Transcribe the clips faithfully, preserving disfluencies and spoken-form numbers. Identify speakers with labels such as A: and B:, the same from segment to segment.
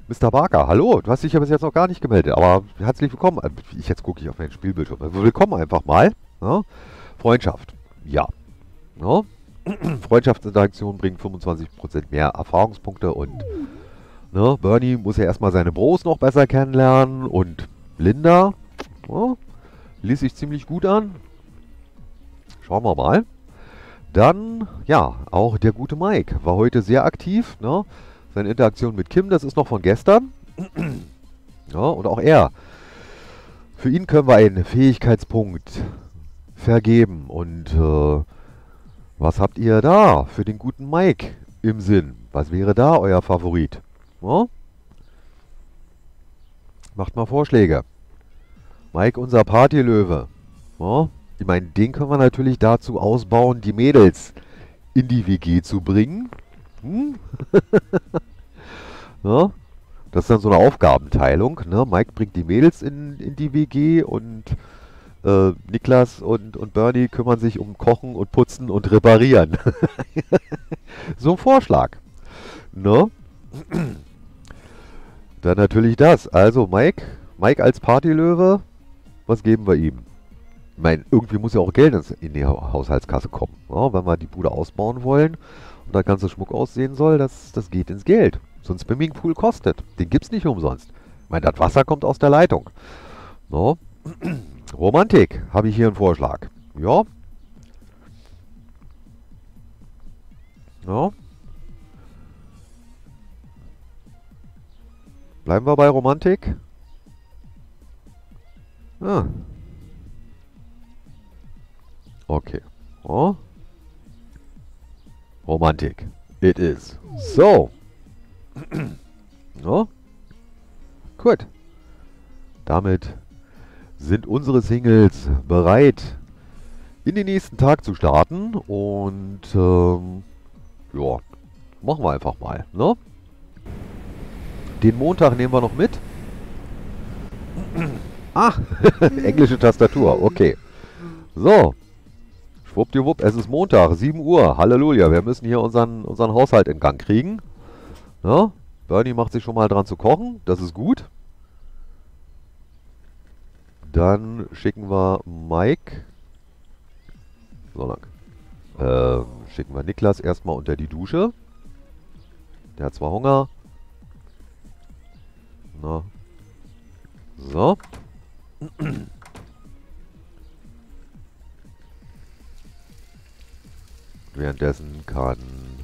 A: Mister Barker, hallo, du hast dich ja bis jetzt noch gar nicht gemeldet, aber herzlich willkommen. Äh, Ich jetzt gucke ich auf meinen Spielbildschirm. Also willkommen einfach mal. Ja? Freundschaft, ja. Ja? Freundschaftsinteraktion bringt fünfundzwanzig Prozent mehr Erfahrungspunkte und ne, Bernie muss ja erstmal seine Bros noch besser kennenlernen und Linda, ja, ließ sich ziemlich gut an. Schauen wir mal. Dann, ja, auch der gute Mike war heute sehr aktiv. Ne? Seine Interaktion mit Kim, das ist noch von gestern. Ja, und auch er. Für ihn können wir einen Fähigkeitspunkt vergeben. Und äh, was habt ihr da für den guten Mike im Sinn? Was wäre da euer Favorit? Ja? Macht mal Vorschläge. Mike, unser Partylöwe. Ja? Ich meine, den können wir natürlich dazu ausbauen, die Mädels in die W G zu bringen. Hm? Ja? Das ist dann so eine Aufgabenteilung. Ne? Mike bringt die Mädels in, in die W G und äh, Niklas und, und Bernie kümmern sich um Kochen und Putzen und Reparieren. So ein Vorschlag. Ne? Dann natürlich das. Also Mike, Mike als Partylöwe, was geben wir ihm? Ich meine, irgendwie muss ja auch Geld ins- in die Ha- Haushaltskasse kommen. Ja, wenn wir die Bude ausbauen wollen und das ganze Schmuck aussehen soll, das, das geht ins Geld. So ein Swimmingpool kostet. Den gibt's nicht umsonst. Ich meine, das Wasser kommt aus der Leitung. No? Romantik, habe ich hier einen Vorschlag. Ja, ja. Bleiben wir bei Romantik? Ah, okay. Oh, Romantik. It is. So. No? Gut. Damit sind unsere Singles bereit, in den nächsten Tag zu starten. Und ähm, ja, machen wir einfach mal. Ne? Den Montag nehmen wir noch mit. Ah, englische Tastatur. Okay. So, schwuppdiwupp, es ist Montag, sieben Uhr. Halleluja, wir müssen hier unseren, unseren Haushalt in Gang kriegen. Ja? Bernie macht sich schon mal dran zu kochen. Das ist gut. Dann schicken wir Mike. So lang. Ähm, schicken wir Niklas erstmal unter die Dusche. Der hat zwar Hunger. Na. So. Währenddessen kann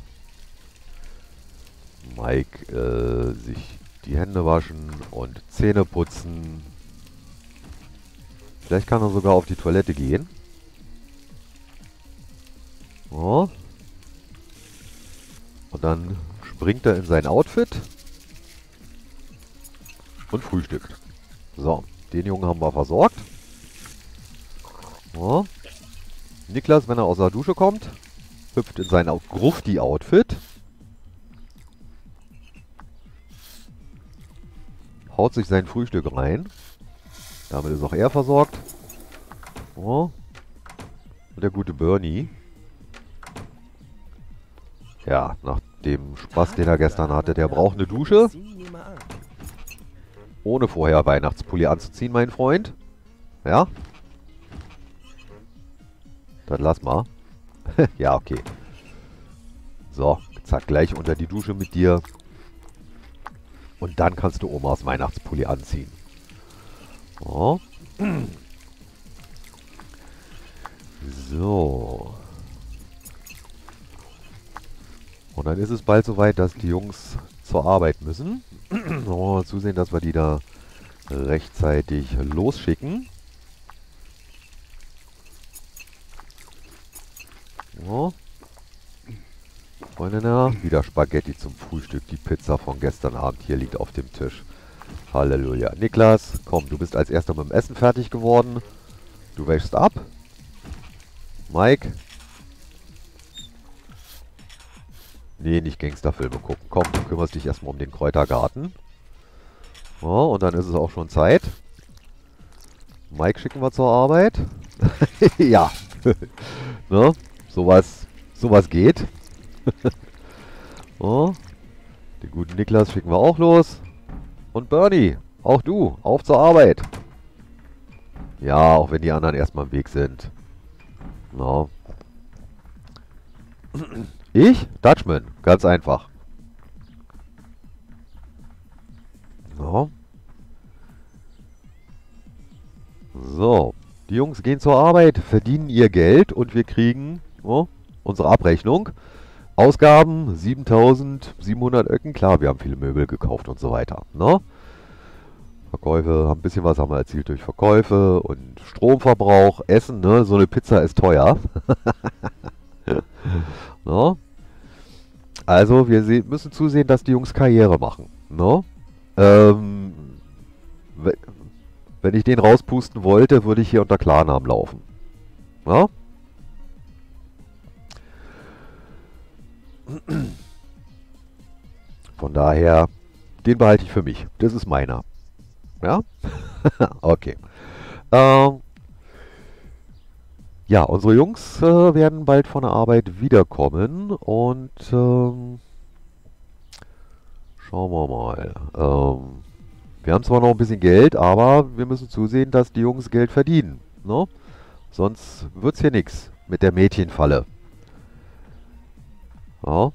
A: Mike äh, sich die Hände waschen und Zähne putzen. Vielleicht kann er sogar auf die Toilette gehen. Oh. Und dann springt er in sein Outfit und frühstückt. So, den Jungen haben wir versorgt. Oh. Niklas, wenn er aus der Dusche kommt, hüpft in sein Grufti-Outfit. Haut sich sein Frühstück rein. Damit ist auch er versorgt. Oh. Und der gute Bernie. Ja, nach dem Spaß, den er gestern hatte, der braucht eine Dusche. Ohne vorher Weihnachtspulli anzuziehen, mein Freund. Ja? Das lass mal. Ja, okay. So, zack, gleich unter die Dusche mit dir. Und dann kannst du Omas Weihnachtspulli anziehen. Oh. So. Und dann ist es bald soweit, dass die Jungs zur Arbeit müssen. Wollen wir mal zusehen, dass wir die da rechtzeitig losschicken. So. Freunde, wieder Spaghetti zum Frühstück. Die Pizza von gestern Abend hier liegt auf dem Tisch. Halleluja. Niklas, komm, du bist als erster mit dem Essen fertig geworden. Du wäschst ab. Mike. Nee, nicht Gangsterfilme gucken. Komm, du kümmerst dich erstmal um den Kräutergarten. Oh, und dann ist es auch schon Zeit. Mike schicken wir zur Arbeit. Ja. Ne? Sowas, sowas geht. Oh. Den guten Niklas schicken wir auch los. Und Bernie, auch du, auf zur Arbeit. Ja, auch wenn die anderen erstmal im Weg sind. No. Ich? Dutchman, ganz einfach. No. So, die Jungs gehen zur Arbeit, verdienen ihr Geld und wir kriegen oh, unsere Abrechnung. Ausgaben siebentausendsiebenhundert Öcken. Klar, wir haben viele Möbel gekauft und so weiter. Ne? Verkäufe, haben ein bisschen was haben wir erzielt durch Verkäufe und Stromverbrauch, Essen. Ne? So eine Pizza ist teuer. Ne? Also wir se- müssen zusehen, dass die Jungs Karriere machen. Ne? Ähm, we- wenn ich den rauspusten wollte, würde ich hier unter Klarnamen laufen. Ne? Von daher, den behalte ich für mich. Das ist meiner. Ja? Okay. Ähm, ja, unsere Jungs äh, werden bald von der Arbeit wiederkommen und ähm, schauen wir mal. Ähm, wir haben zwar noch ein bisschen Geld, aber wir müssen zusehen, dass die Jungs Geld verdienen. Ne? Sonst wird es hier nichts mit der Mädchenfalle. Ja.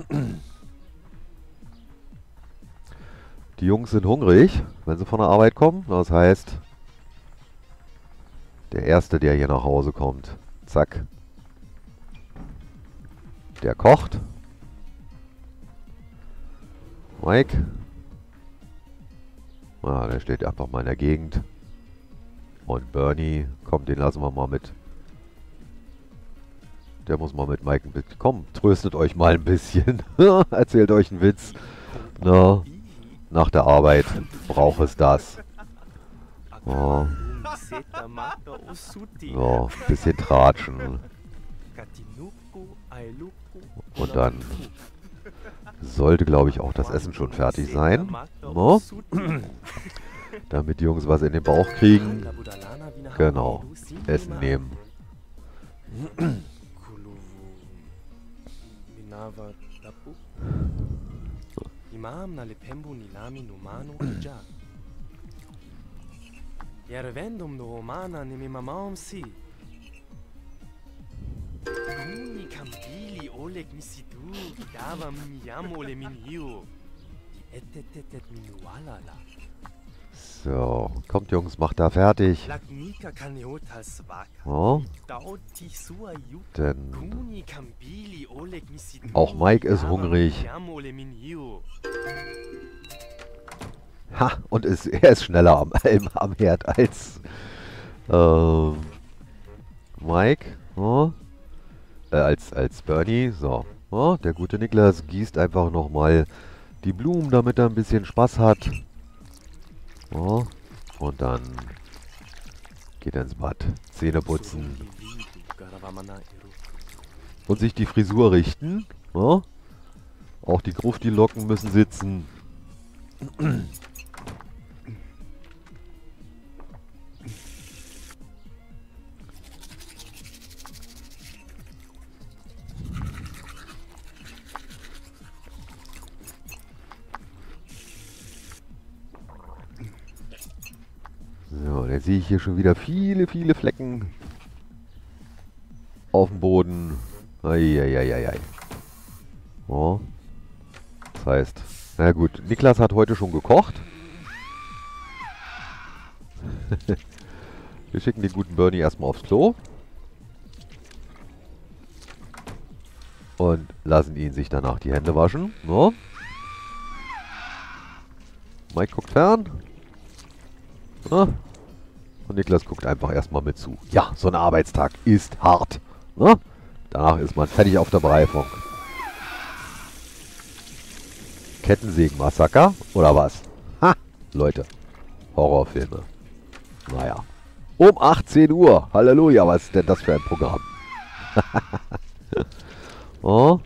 A: Die Jungs sind hungrig, wenn sie von der Arbeit kommen. Das heißt, der Erste, der hier nach Hause kommt, zack, der kocht. Mike. Ah, der steht einfach mal in der Gegend. Und Bernie, komm, den lassen wir mal mit. Der muss mal mit Mike ein bisschen. Komm, tröstet euch mal ein bisschen. Erzählt euch einen Witz. Na, nach der Arbeit braucht es das. Oh. So, bisschen tratschen. Und dann sollte, glaube ich, auch das Essen schon fertig sein. No? Damit die Jungs was in den Bauch kriegen. Genau, Essen nehmen.
B: Yarvendum no Romana nimi mamam si. Kuni Kambili Oleg Misidu, Dava Miyamo le Minio. Die Etetetet Minualala.
A: So, kommt Jungs, macht da fertig.
B: Lagnika Kaneotas Waka.
A: Oh.
B: Dauti Suayu.
A: Denn
B: Kuni Kambili Oleg Misidu.
A: auch Mike ist
B: Dava
A: hungrig.
B: Miyamo le Minio.
A: Ha, und ist, er ist schneller am, am, am Herd als ähm, Mike. Oh. Äh, als, als Bernie. So, oh, der gute Niklas gießt einfach nochmal die Blumen, damit er ein bisschen Spaß hat. Oh. Und dann geht er ins Bad. Zähne putzen. Und sich die Frisur richten. Oh. Auch die Grufti-Locken müssen sitzen. So, dann sehe ich hier schon wieder viele, viele Flecken auf dem Boden. Eieieiei. Oh. Das heißt, na gut, Niklas hat heute schon gekocht. Wir schicken den guten Bernie erstmal aufs Klo. Und lassen ihn sich danach die Hände waschen. No. Mike guckt fern. Na? Und Niklas guckt einfach erstmal mit zu. Ja, so ein Arbeitstag ist hart. Na? Danach ist man fertig auf der Bereifung. Kettensägen-Massaker oder was? Ha, Leute. Horrorfilme. Naja. Um achtzehn Uhr. Halleluja, was ist denn das für ein Programm? Oh.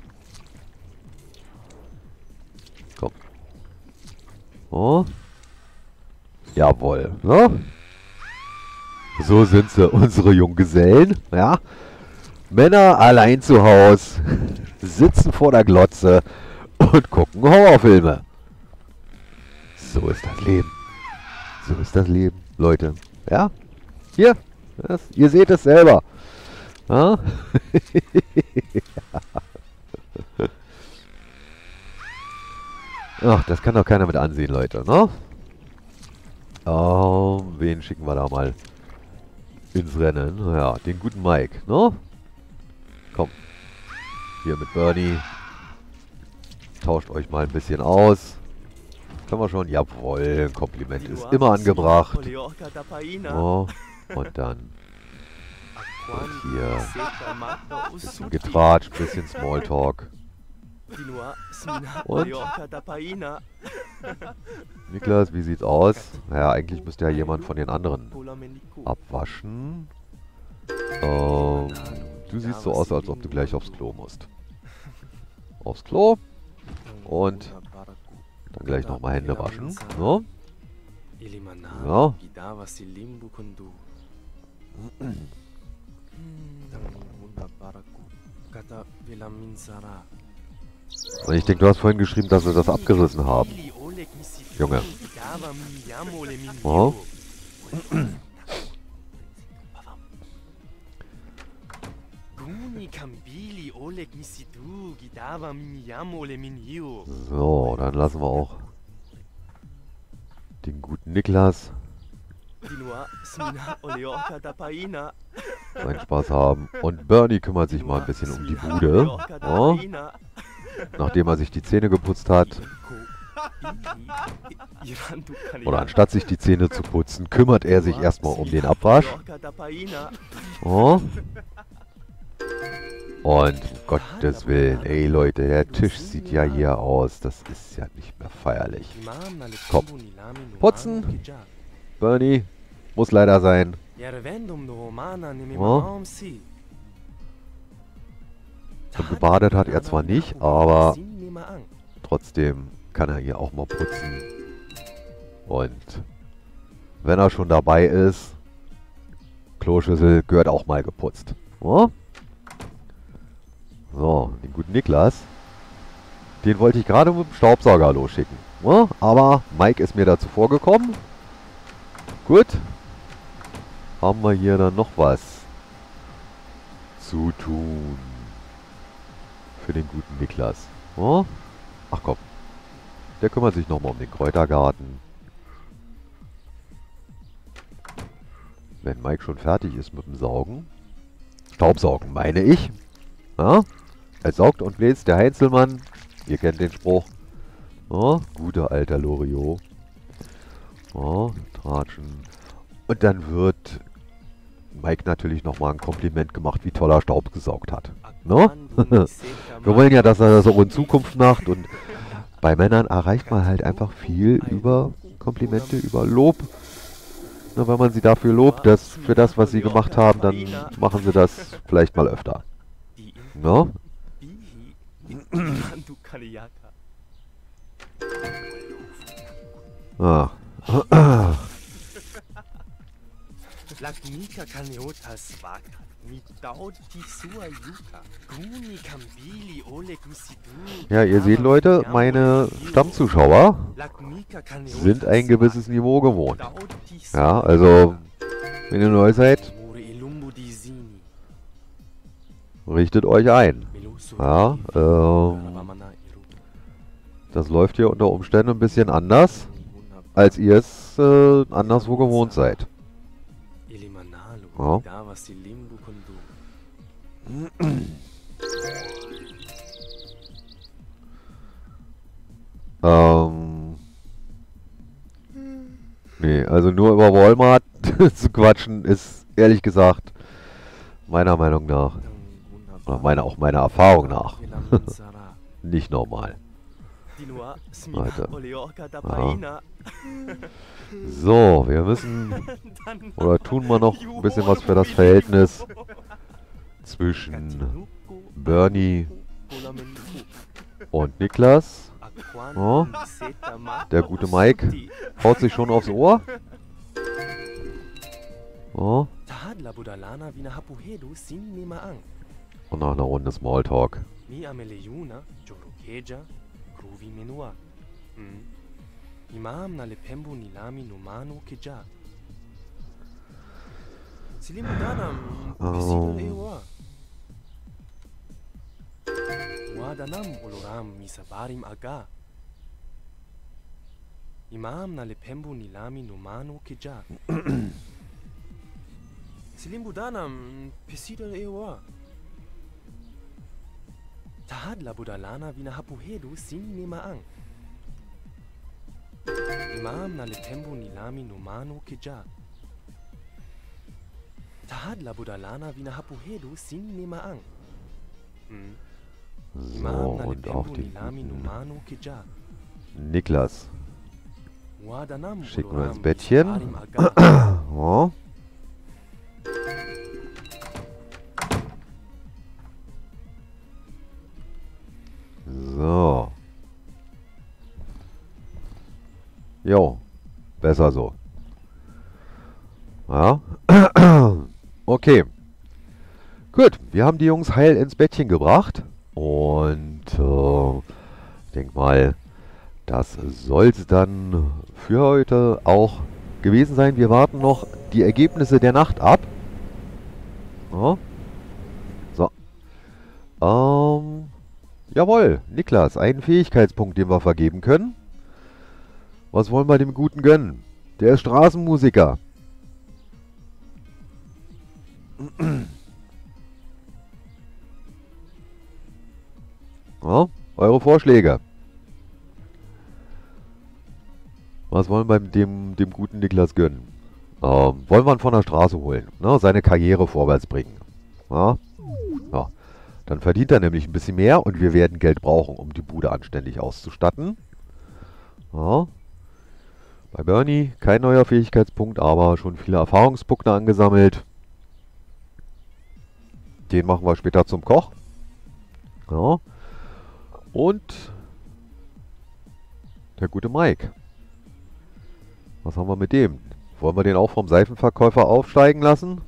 A: Komm. Oh. Jawohl. Ne? So sind sie, unsere Junggesellen. Ja. Männer allein zu Hause, sitzen vor der Glotze und gucken Horrorfilme. So ist das Leben. So ist das Leben, Leute. Ja? Hier. Das, ihr seht es selber. Ja? Ach, das kann doch keiner mit ansehen, Leute, ne? Oh, wen schicken wir da mal ins Rennen? Ja, den guten Mike, ne? Komm. Hier mit Bernie. Tauscht euch mal ein bisschen aus. Können wir schon? Jawohl, ein Kompliment ist immer angebracht. Oh, und dann hier bisschen getratscht, bisschen Smalltalk. Und? Niklas, wie sieht's aus? Naja, eigentlich müsste ja jemand von den anderen abwaschen. Ähm, du siehst so aus, als ob du gleich aufs Klo musst. Aufs Klo. Und dann gleich nochmal Hände waschen. So. So. Und ich denke, du hast vorhin geschrieben, dass wir das abgerissen haben. Junge. Oh. So, dann lassen wir auch den guten Niklas seinen Spaß haben. Und Bernie kümmert sich mal ein bisschen um die Bude. Oh. Nachdem er sich die Zähne geputzt hat. Oder anstatt sich die Zähne zu putzen, kümmert er sich erstmal um den Abwasch. Oh. Und um Gottes Willen, ey Leute, der Tisch sieht ja hier aus. Das ist ja nicht mehr feierlich. Komm. Putzen. Bernie. Muss leider sein. Oh. Und gebadet hat er zwar nicht, aber trotzdem kann er hier auch mal putzen. Und wenn er schon dabei ist, Kloschüssel gehört auch mal geputzt. Oh. So, den guten Niklas. Den wollte ich gerade mit dem Staubsauger losschicken. Oh, aber Mike ist mir dazu vorgekommen. Gut. Haben wir hier dann noch was zu tun. Für den guten Niklas. Oh. Ach komm. Der kümmert sich nochmal um den Kräutergarten. Wenn Mike schon fertig ist mit dem Saugen. Staubsaugen meine ich. Ja? Er saugt und bläst der Heinzelmann. Ihr kennt den Spruch. Oh, guter alter Loriot. Oh, tratschen. Und dann wird Mike natürlich nochmal ein Kompliment gemacht, wie toll er Staub gesaugt hat. No? Wir wollen ja, dass er das auch in Zukunft macht. Und bei Männern erreicht man halt einfach viel über Komplimente, über Lob. Na, wenn man sie dafür lobt, dass für das, was sie gemacht haben, dann machen sie das vielleicht mal öfter. No? Ah.
B: Lagnika kaneota svaka, mitauti sua yuka, guni kambili oleg misidu.
A: Ja, ihr seht, Leute, meine Stammzuschauer sind ein gewisses Niveau gewohnt. Ja, also, wenn ihr neu seid, richtet euch ein. Ja, ähm, das läuft hier unter Umständen ein bisschen anders, als ihr es äh, anderswo gewohnt seid. Ja. ähm, nee, also nur über Walmart zu quatschen ist ehrlich gesagt meiner Meinung nach, oder meiner, auch meiner Erfahrung nach, nicht normal. Alter. Ja. So, wir müssen oder tun wir noch ein bisschen was für das Verhältnis zwischen Bernie und Niklas. Oh, der gute Mike haut sich schon aufs Ohr. Oh. Und nach einer Runde Smalltalk.
B: Imam na lepembu nilami numano keja. Silimudanam pisidal
A: Ähm,
B: ewa. Wadanam oloram misabarim aga. Imam na lepembu nilami numano keja. Silimbudanam pisidal ewa. Tahad la budalana vina hapuhedu sin nemaang. Imam na lepembu nilami numano keja. Tahad la budalana vina hapuhedu sin nemaang. Hm.
A: so,
B: Imam na
A: und auf
B: lepembu
A: den
B: nilami
A: guten
B: numano keja.
A: Niklas
B: Wadanam
A: schicken wir ins
B: oloram
A: Bettchen.
B: misabarim aga.
A: Ja. So. Jo, besser so. Ja. Okay. Gut, wir haben die Jungs heil ins Bettchen gebracht. Und äh, ich denke mal, das soll es dann für heute auch gewesen sein. Wir warten noch die Ergebnisse der Nacht ab. Ja. So. Ähm, jawohl, Niklas, einen Fähigkeitspunkt, den wir vergeben können. Was wollen wir dem Guten gönnen? Der ist Straßenmusiker. Ja, eure Vorschläge. Was wollen wir dem, dem guten Niklas gönnen? Ähm, wollen wir ihn von der Straße holen, ne? Seine Karriere vorwärts bringen. Ja? Ja. Dann verdient er nämlich ein bisschen mehr und wir werden Geld brauchen, um die Bude anständig auszustatten. Ja. Bei Bernie kein neuer Fähigkeitspunkt, aber schon viele Erfahrungspunkte angesammelt. Den machen wir später zum Koch. Ja. Und der gute Mike. Was haben wir mit dem? Wollen wir den auch vom Seifenverkäufer aufsteigen lassen?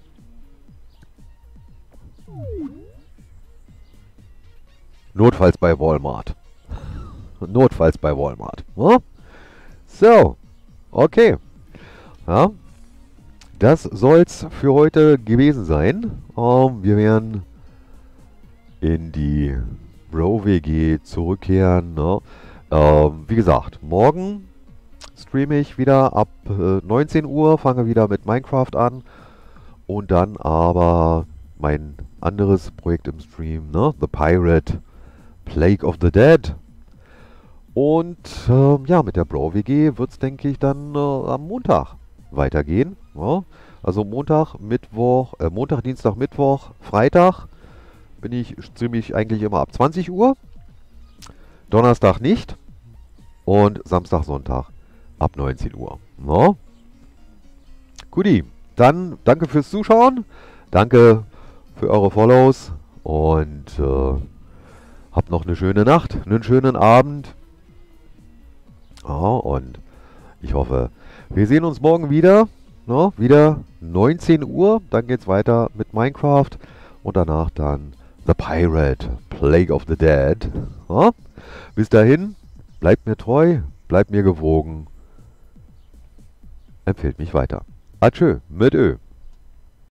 A: Notfalls bei Walmart. Notfalls bei Walmart. Ja? So, okay. Ja, das soll's für heute gewesen sein. Ähm, wir werden in die Bro-W G zurückkehren. Ne? Ähm, wie gesagt, morgen streame ich wieder ab äh, neunzehn Uhr, fange wieder mit Minecraft an. Und dann aber mein anderes Projekt im Stream, ne? The Pirate Plague of the Dead. Und ähm, ja, mit der Bro-W G wird es, denke ich, dann äh, am Montag weitergehen. Ja? Also Montag, Mittwoch, äh, Montag, Dienstag, Mittwoch, Freitag bin ich ziemlich eigentlich immer ab zwanzig Uhr. Donnerstag nicht. Und Samstag, Sonntag ab neunzehn Uhr. Ja? Guti, dann danke fürs Zuschauen. Danke für eure Follows. Und äh, habt noch eine schöne Nacht, einen schönen Abend. Ja, und ich hoffe, wir sehen uns morgen wieder. Ne? Wieder neunzehn Uhr. Dann geht es weiter mit Minecraft. Und danach dann The Pirate Plague of the Dead. Ja? Bis dahin, bleibt mir treu, bleibt mir gewogen. Empfehlt mich weiter. Adieu, mit Ö.